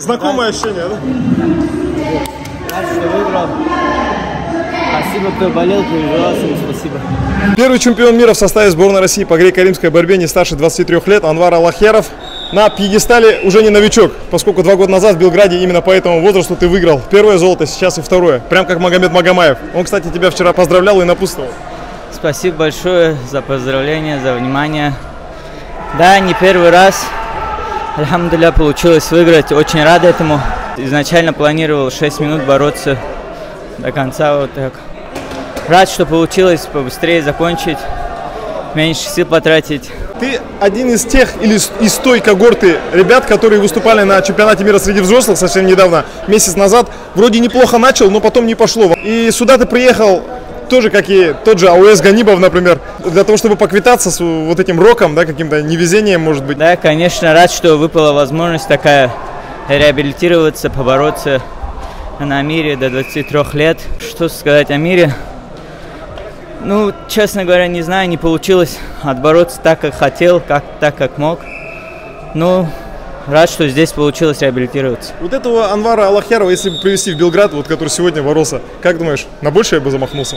Знакомое ощущение, да? Рад, что выиграл. Спасибо, кто болел, переживал, всем спасибо. Первый чемпион мира в составе сборной России по греко-римской борьбе не старше 23 лет Анвар Аллахеров на пьедестале уже не новичок, поскольку 2 года назад в Белграде именно по этому возрасту ты выиграл первое золото, сейчас и второе, прям как Магомед Магомаев. Он, кстати, тебя вчера поздравлял и напутствовал. Спасибо большое за поздравления, за внимание. Да, не первый раз. Альхамдулилля, получилось выиграть, очень рад этому. Изначально планировал 6 минут бороться до конца, вот так. Рад, что получилось побыстрее закончить, меньше сил потратить. Ты один из тех, или из той когорты ребят, которые выступали на чемпионате мира среди взрослых совсем недавно, месяц назад. Вроде неплохо начал, но потом не пошло. И сюда ты приехал тоже, как и тот же Ауэс Ганибов, например, для того, чтобы поквитаться с вот этим роком, да, каким-то невезением, может быть. Да, конечно, рад, что выпала возможность такая реабилитироваться, побороться на Амире до 23 лет. Что сказать о Мире? Ну, честно говоря, не знаю, не получилось отбороться так, как хотел, так, как мог. Ну, рад, что здесь получилось реабилитироваться. Вот этого Анвара Аллахерова, если бы привезти в Белград, вот который сегодня боролся, как думаешь, на большее бы замахнулся?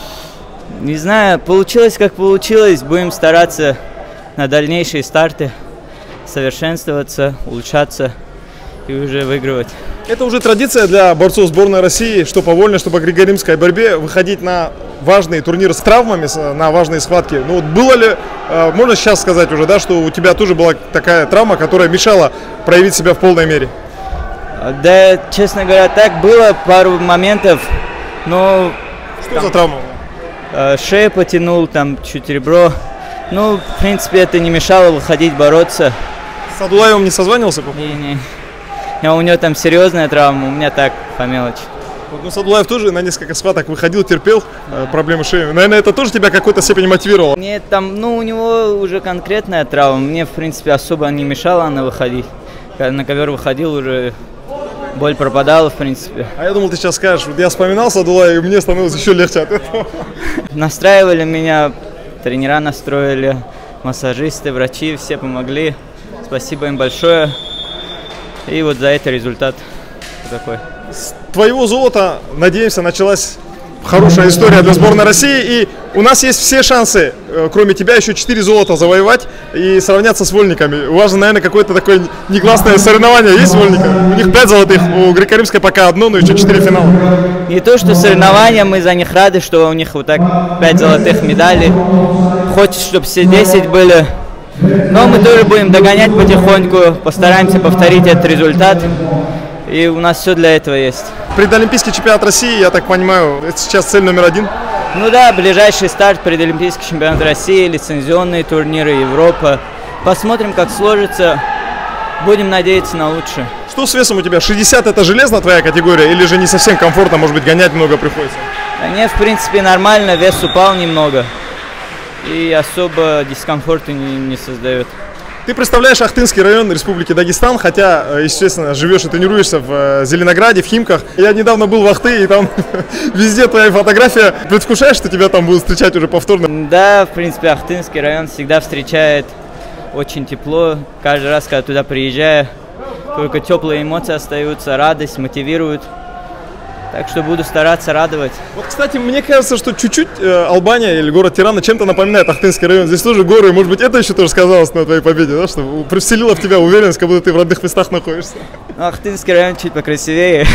Не знаю, получилось как получилось. Будем стараться на дальнейшие старты совершенствоваться, улучшаться и уже выигрывать. Это уже традиция для борцов сборной России, что по вольной, что по греко-римской борьбе выходить на важные турниры с травмами, на важные схватки. Ну вот было ли, можно сейчас сказать уже, да, что у тебя тоже была такая травма, которая мешала проявить себя в полной мере? Да, честно говоря, так было, пару моментов, но... Что там, за травма? Шею потянул, там чуть ребро. Ну, в принципе, это не мешало выходить, бороться. С Адулаевым не созванивался? Не. У него там серьезная травма, у меня так, по мелочи. Вот, ну, Садулаев тоже на несколько схваток выходил, терпел проблемы шеи. Наверное, это тоже тебя какой-то степени мотивировало? Нет, там, ну, у него уже конкретная травма. Мне, в принципе, особо не мешала она выходить. Когда на ковер выходил, уже боль пропадала, в принципе. А я думал, ты сейчас скажешь, вот я вспоминал Садулаева, и мне становилось еще легче от этого. Настраивали меня, тренера настроили, массажисты, врачи, все помогли. Спасибо им большое. И вот за это результат такой. С твоего золота, надеемся, началась хорошая история для сборной России. И у нас есть все шансы, кроме тебя, еще 4 золота завоевать и сравняться с вольниками. У вас же, наверное, какое-то такое негласное соревнование есть с вольниками? У них 5 золотых, у греко-римской пока одно, но еще 4 финала. Не то, что соревнования, мы за них рады, что у них вот так 5 золотых медалей. Хочется, чтобы все 10 были. Но мы тоже будем догонять потихоньку, постараемся повторить этот результат. И у нас все для этого есть. Предолимпийский чемпионат России, я так понимаю, это сейчас цель номер 1? Ну да, ближайший старт, предолимпийский чемпионат России, лицензионные турниры, Европа. Посмотрим, как сложится. Будем надеяться на лучшее. Что с весом у тебя? 60 это железная твоя категория или же не совсем комфортно, может быть, гонять много приходится? Да нет, в принципе, нормально, вес упал немного. И особо дискомфорта не создает. Ты представляешь Ахтынский район Республики Дагестан, хотя, естественно, живешь и тренируешься в Зеленограде, в Химках. Я недавно был в Ахты, и там везде твоя фотография. Предвкушаешь, что тебя там будут встречать уже повторно? Да, в принципе, Ахтынский район всегда встречает очень тепло. Каждый раз, когда туда приезжаю, только теплые эмоции остаются, радость, мотивируют. Так что буду стараться радовать. Вот, кстати, мне кажется, что чуть-чуть Албания или город Тирана чем-то напоминает Ахтынский район. Здесь тоже горы, может быть, это еще тоже сказалось на твоей победе, да? Что привселило в тебя уверенность, как будто ты в родных местах находишься. Ну, Ахтынский район чуть покрасивее.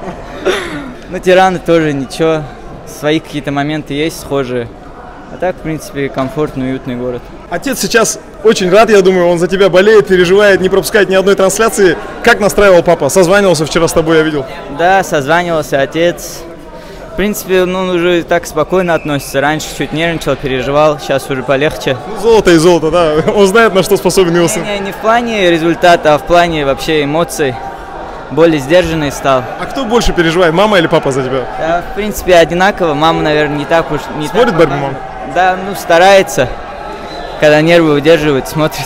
Но Тирана тоже ничего. Свои какие-то моменты есть схожие. А так, в принципе, комфортный, уютный город. Отец сейчас очень рад, я думаю, он за тебя болеет, переживает, не пропускает ни одной трансляции. Как настраивал папа? Созванивался вчера с тобой, я видел. Да, созванивался отец. В принципе, ну, он уже так спокойно относится. Раньше чуть нервничал, переживал, сейчас уже полегче. Ну, золото и золото, да. Он знает, на что способен его сын. Не в плане результата, а в плане вообще эмоций. Более сдержанный стал. А кто больше переживает, мама или папа за тебя? Да, в принципе, одинаково. Мама, наверное, не так уж... Смотрит борьбу мама? Да, ну, старается. Когда нервы выдерживает, смотрит.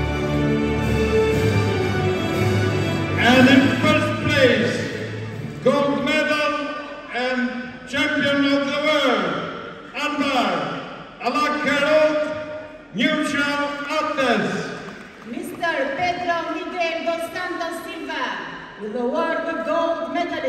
And in first place, gold medal and champion of the world, Anwar Alakherov, neutral Atlas. Mr. Pedro Miguel dos Santos Silva, with the award of gold medal